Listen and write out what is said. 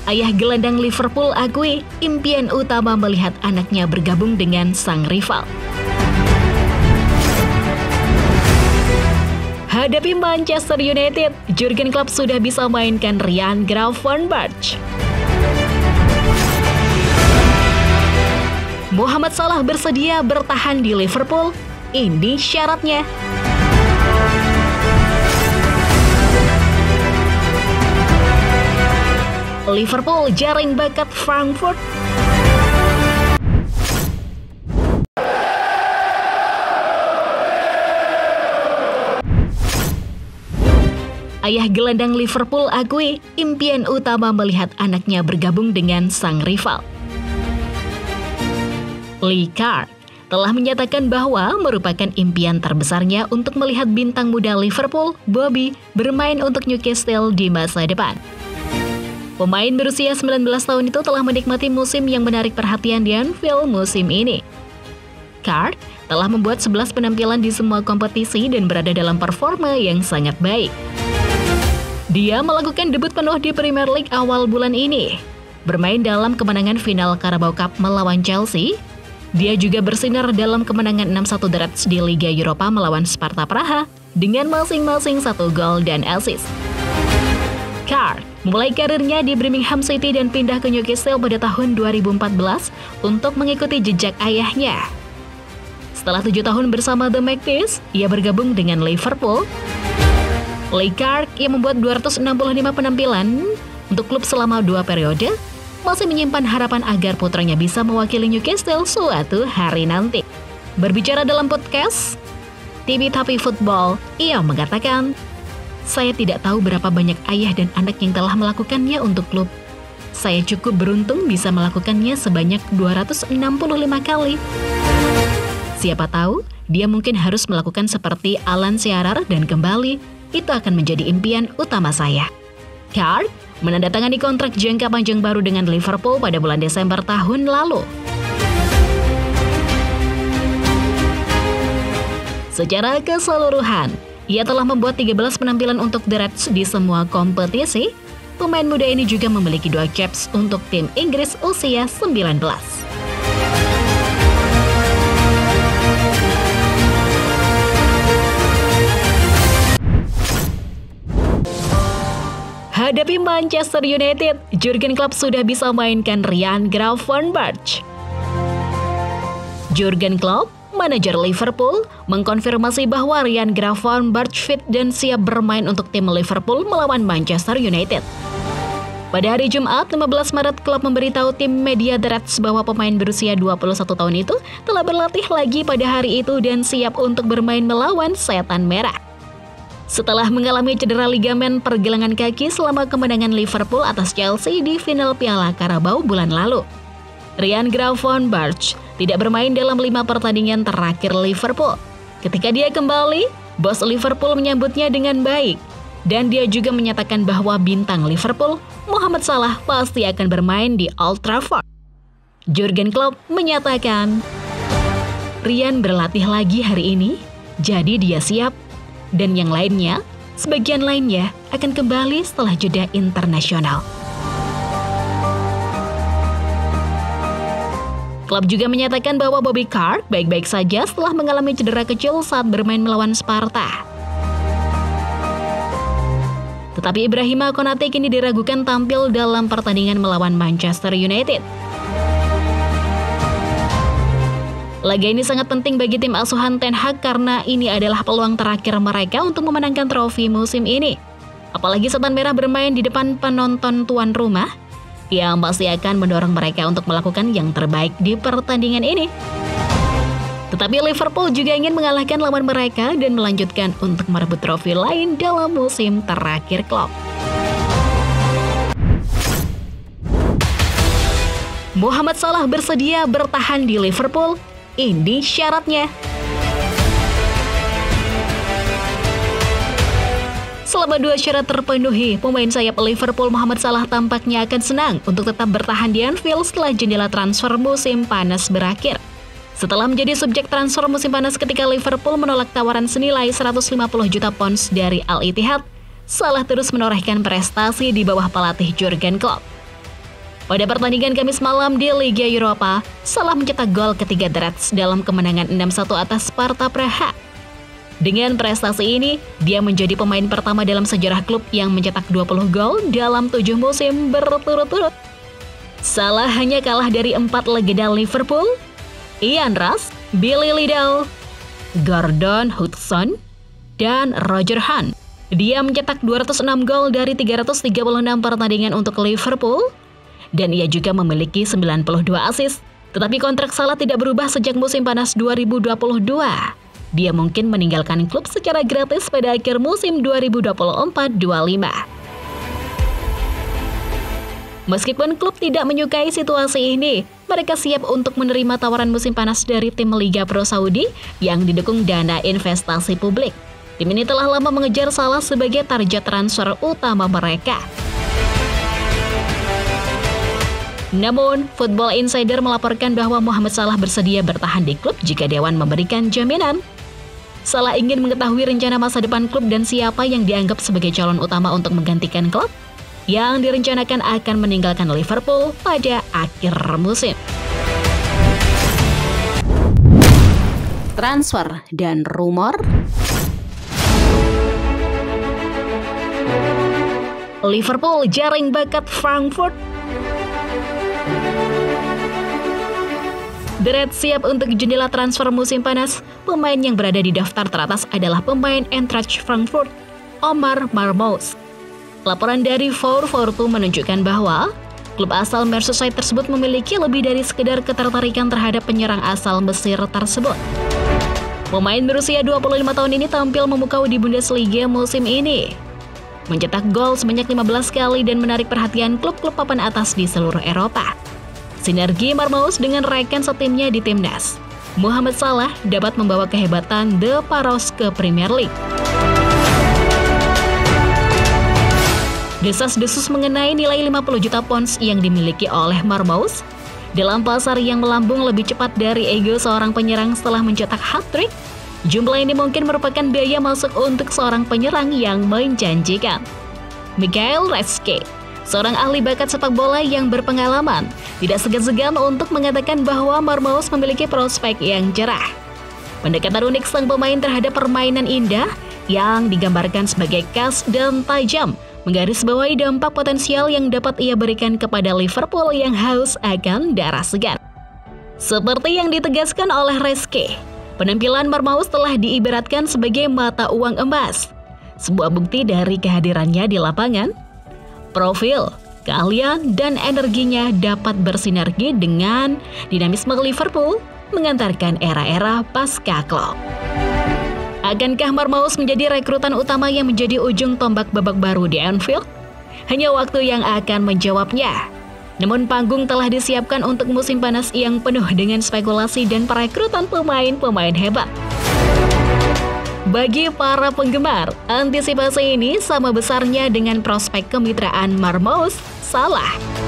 Ayah gelandang Liverpool akui impian utama melihat anaknya bergabung dengan sang rival. Hadapi Manchester United, Jurgen Klopp sudah bisa mainkan Ryan Gravenberch. Mohamed Salah bersedia bertahan di Liverpool, ini syaratnya. Liverpool jaring bakat Frankfurt. Ayah gelandang Liverpool akui impian utama melihat anaknya bergabung dengan sang rival. Lee Carr telah menyatakan bahwa merupakan impian terbesarnya untuk melihat bintang muda Liverpool, Bobby, bermain untuk Newcastle di masa depan. Pemain berusia 19 tahun itu telah menikmati musim yang menarik perhatian di Anfield musim ini. Carr telah membuat 11 penampilan di semua kompetisi dan berada dalam performa yang sangat baik. Dia melakukan debut penuh di Premier League awal bulan ini. Bermain dalam kemenangan final Carabao Cup melawan Chelsea, dia juga bersinar dalam kemenangan 6-1 The Reds di Liga Eropa melawan Sparta Praha dengan masing-masing 1 gol dan assist. Carr mulai karirnya di Birmingham City dan pindah ke Newcastle pada tahun 2014 untuk mengikuti jejak ayahnya. Setelah 7 tahun bersama The Magpies, ia bergabung dengan Liverpool. Lee Carr yang membuat 265 penampilan untuk klub selama 2 periode, masih menyimpan harapan agar putranya bisa mewakili Newcastle suatu hari nanti. Berbicara dalam podcast TV Tapi Football, ia mengatakan, "Saya tidak tahu berapa banyak ayah dan anak yang telah melakukannya untuk klub. Saya cukup beruntung bisa melakukannya sebanyak 265 kali. Siapa tahu, dia mungkin harus melakukan seperti Alan Shearer dan kembali. Itu akan menjadi impian utama saya." Carr menandatangani kontrak jangka panjang baru dengan Liverpool pada bulan Desember tahun lalu. Secara keseluruhan, ia telah membuat 13 penampilan untuk The Reds di semua kompetisi. Pemain muda ini juga memiliki 2 caps untuk tim Inggris usia 19. Hadapi Manchester United, Jurgen Klopp sudah bisa mainkan Ryan Gravenberch. Jurgen Klopp, manajer Liverpool, mengkonfirmasi bahwa Ryan Gravenberch fit dan siap bermain untuk tim Liverpool melawan Manchester United. Pada hari Jumat, 15 Maret, Klopp memberitahu tim media The Reds bahwa pemain berusia 21 tahun itu telah berlatih lagi pada hari itu dan siap untuk bermain melawan Setan Merah. Setelah mengalami cedera ligamen pergelangan kaki selama kemenangan Liverpool atas Chelsea di final Piala Carabao bulan lalu, Ryan Gravenberch tidak bermain dalam 5 pertandingan terakhir Liverpool. Ketika dia kembali, bos Liverpool menyambutnya dengan baik, dan dia juga menyatakan bahwa bintang Liverpool, Mohamed Salah, pasti akan bermain di Old Trafford. Jurgen Klopp menyatakan, "Ryan berlatih lagi hari ini, jadi dia siap. Dan yang lainnya, sebagian lainnya akan kembali setelah jeda internasional." Klub juga menyatakan bahwa Bobby Carr baik-baik saja setelah mengalami cedera kecil saat bermain melawan Sparta. Tetapi Ibrahima Konate kini diragukan tampil dalam pertandingan melawan Manchester United. Laga ini sangat penting bagi tim asuhan Ten Hag karena ini adalah peluang terakhir mereka untuk memenangkan trofi musim ini. Apalagi Setan Merah bermain di depan penonton tuan rumah, yang pasti akan mendorong mereka untuk melakukan yang terbaik di pertandingan ini. Tetapi Liverpool juga ingin mengalahkan lawan mereka dan melanjutkan untuk merebut trofi lain dalam musim terakhir Klopp. Mohamed Salah bersedia bertahan di Liverpool. Ini syaratnya. Selama 2 syarat terpenuhi, pemain sayap Liverpool Mohamed Salah tampaknya akan senang untuk tetap bertahan di Anfield setelah jendela transfer musim panas berakhir. Setelah menjadi subjek transfer musim panas ketika Liverpool menolak tawaran senilai 150 juta pounds dari Al Ittihad, Salah terus menorehkan prestasi di bawah pelatih Jurgen Klopp. Pada pertandingan Kamis malam di Liga Eropa, Salah mencetak gol ketiga The Reds dalam kemenangan 6-1 atas Sparta Praha. Dengan prestasi ini, dia menjadi pemain pertama dalam sejarah klub yang mencetak 20 gol dalam 7 musim berturut-turut. Salah hanya kalah dari 4 legenda Liverpool, Ian Rush, Billy Liddell, Gordon Hudson, dan Roger Hunt. Dia mencetak 206 gol dari 336 pertandingan untuk Liverpool, dan ia juga memiliki 92 assist. Tetapi kontrak Salah tidak berubah sejak musim panas 2022. Dia mungkin meninggalkan klub secara gratis pada akhir musim 2024-25. Meskipun klub tidak menyukai situasi ini, mereka siap untuk menerima tawaran musim panas dari tim Liga Pro Saudi yang didukung dana investasi publik. Tim ini telah lama mengejar Salah sebagai target transfer utama mereka. Namun, Football Insider melaporkan bahwa Mohamed Salah bersedia bertahan di klub jika Dewan memberikan jaminan. Salah ingin mengetahui rencana masa depan klub dan siapa yang dianggap sebagai calon utama untuk menggantikan klub yang direncanakan akan meninggalkan Liverpool pada akhir musim. Transfer dan rumor. Liverpool jaring bakat Frankfurt. The Reds siap untuk jendela transfer musim panas. Pemain yang berada di daftar teratas adalah pemain Eintracht Frankfurt, Omar Marmouz. Laporan dari 442 menunjukkan bahwa klub asal Merseyside tersebut memiliki lebih dari sekedar ketertarikan terhadap penyerang asal Mesir tersebut. Pemain berusia 25 tahun ini tampil memukau di Bundesliga musim ini, mencetak gol sebanyak 15 kali dan menarik perhatian klub-klub papan atas di seluruh Eropa. Sinergi Marmouz dengan rekan setimnya di timnas, Mohamed Salah, dapat membawa kehebatan The Paros ke Premier League. Desas-desus mengenai nilai 50 juta pounds yang dimiliki oleh Marmouz dalam pasar yang melambung lebih cepat dari ego seorang penyerang setelah mencetak hat-trick. Jumlah ini mungkin merupakan biaya masuk untuk seorang penyerang yang menjanjikan. Michael Reschke, seorang ahli bakat sepak bola yang berpengalaman, tidak segan-segan untuk mengatakan bahwa Marmouz memiliki prospek yang cerah. Pendekatan unik sang pemain terhadap permainan indah yang digambarkan sebagai khas dan tajam menggarisbawahi dampak potensial yang dapat ia berikan kepada Liverpool yang haus akan darah segar. Seperti yang ditegaskan oleh Reschke, penampilan Marmouz telah diibaratkan sebagai mata uang emas, sebuah bukti dari kehadirannya di lapangan. Profil, keahlian, dan energinya dapat bersinergi dengan dinamisme Liverpool mengantarkan era-era pasca Klopp. Akankah Marmouz menjadi rekrutan utama yang menjadi ujung tombak babak baru di Anfield? Hanya waktu yang akan menjawabnya. Namun panggung telah disiapkan untuk musim panas yang penuh dengan spekulasi dan perekrutan pemain-pemain hebat. Bagi para penggemar, antisipasi ini sama besarnya dengan prospek kemitraan Marmouz Salah.